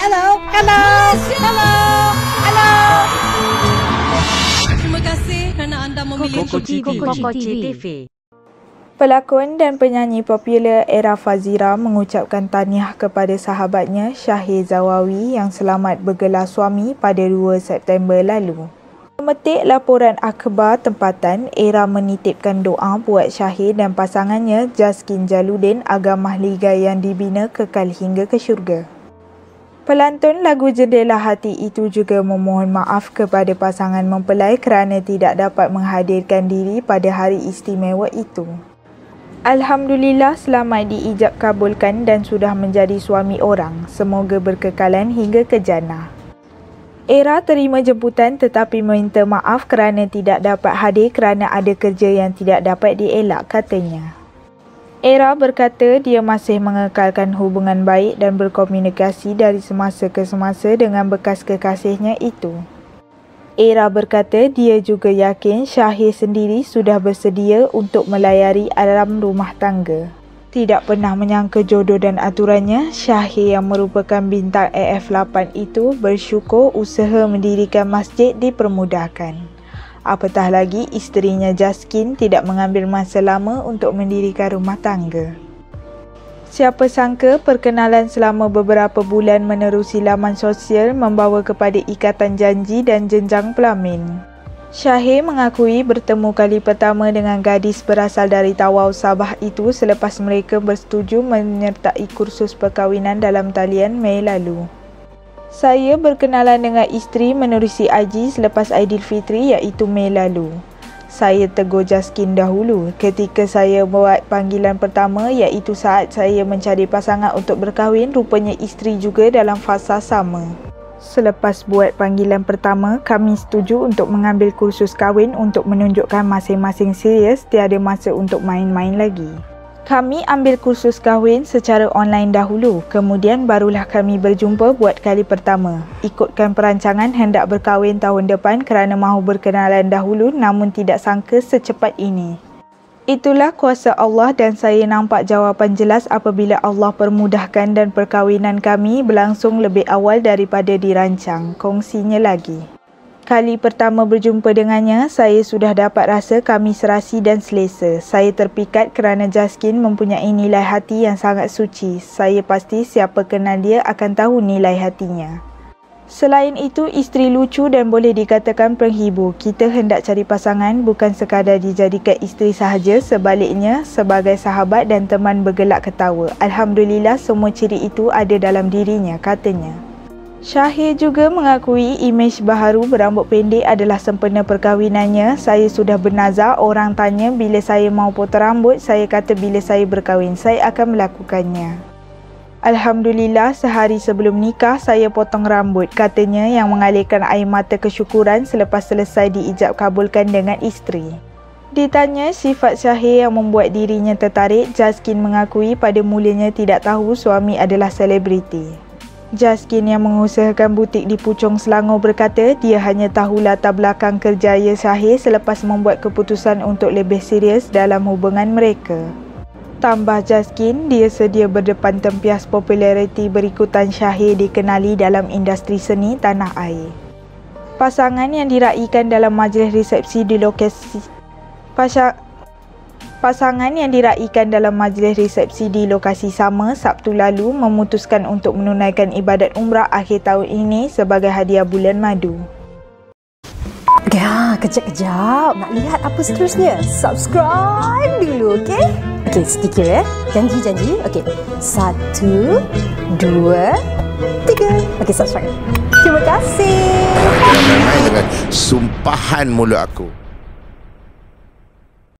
Hello, hello, hello, hello. Terima kasih kerana anda memilih Kokoci TV. Pelakon dan penyanyi popular Era Fazira mengucapkan tahniah kepada sahabatnya Syahir Zawawi yang selamat bergelar suami pada 2 September lalu. Memetik laporan akhbar tempatan, Era menitipkan doa buat Syahir dan pasangannya Jaskin Jaludin agar mahligai yang dibina kekal hingga ke syurga. Pelantun lagu Jendela Hati itu juga memohon maaf kepada pasangan mempelai kerana tidak dapat menghadirkan diri pada hari istimewa itu. Alhamdulillah selamat diijab kabulkan dan sudah menjadi suami orang. Semoga berkekalan hingga ke jannah. Era terima jemputan tetapi meminta maaf kerana tidak dapat hadir kerana ada kerja yang tidak dapat dielak, katanya. Era berkata dia masih mengekalkan hubungan baik dan berkomunikasi dari semasa ke semasa dengan bekas kekasihnya itu. Era berkata dia juga yakin Syahir sendiri sudah bersedia untuk melayari alam rumah tangga. Tidak pernah menyangka jodoh dan aturannya, Syahir yang merupakan bintang AF8 itu bersyukur usaha mendirikan masjid dipermudahkan. Apatah lagi isterinya Jaskin tidak mengambil masa lama untuk mendirikan rumah tangga. Siapa sangka perkenalan selama beberapa bulan menerusi laman sosial membawa kepada ikatan janji dan jenjang pelamin. Syahir mengakui bertemu kali pertama dengan gadis berasal dari Tawau, Sabah itu selepas mereka bersetuju menyertai kursus perkahwinan dalam talian Mei lalu. Saya berkenalan dengan isteri menerusi IG selepas Aidilfitri iaitu Mei lalu. Saya tegur Jaskin dahulu ketika saya buat panggilan pertama iaitu saat saya mencari pasangan untuk berkahwin, rupanya isteri juga dalam fasa sama. Selepas buat panggilan pertama, kami setuju untuk mengambil kursus kahwin untuk menunjukkan masing-masing serius, tiada masa untuk main-main lagi. Kami ambil kursus kahwin secara online dahulu, kemudian barulah kami berjumpa buat kali pertama. Ikutkan perancangan hendak berkahwin tahun depan kerana mahu berkenalan dahulu namun tidak sangka secepat ini. Itulah kuasa Allah dan saya nampak jawapan jelas apabila Allah permudahkan dan perkahwinan kami berlangsung lebih awal daripada dirancang, kongsinya lagi. Kali pertama berjumpa dengannya, saya sudah dapat rasa kami serasi dan selesa. Saya terpikat kerana Jaskin mempunyai nilai hati yang sangat suci. Saya pasti siapa kenal dia akan tahu nilai hatinya. Selain itu, isteri lucu dan boleh dikatakan penghibur. Kita hendak cari pasangan bukan sekadar dijadikan isteri sahaja, sebaliknya sebagai sahabat dan teman bergelak ketawa. Alhamdulillah semua ciri itu ada dalam dirinya, katanya. Syahir juga mengakui imej baharu berambut pendek adalah sempena perkahwinannya. Saya sudah bernazar, orang tanya bila saya mau potong rambut, saya kata bila saya berkahwin, saya akan melakukannya. Alhamdulillah, sehari sebelum nikah, saya potong rambut, katanya yang mengalirkan air mata kesyukuran selepas selesai diijab kabulkan dengan isteri. Ditanya sifat Syahir yang membuat dirinya tertarik, Jaskin mengakui pada mulanya tidak tahu suami adalah selebriti. Jaskin yang mengusahakan butik di Puchong Selangor berkata dia hanya tahu latar belakang kerjaya Syahir selepas membuat keputusan untuk lebih serius dalam hubungan mereka. Tambah Jaskin, dia sedia berdepan tempias populariti berikutan Syahir dikenali dalam industri seni tanah air. Pasangan yang diraikan dalam majlis resepsi di lokasi sama Sabtu lalu memutuskan untuk menunaikan ibadat umrah akhir tahun ini sebagai hadiah bulan madu. Ya, kejap-kejap. Nak lihat apa seterusnya? Subscribe dulu, okey? Okey, sedikit ya. Janji. Okey. 1, 2, 3. Okey, subscribe. Terima kasih. Jangan main dengan sumpahan mulut aku.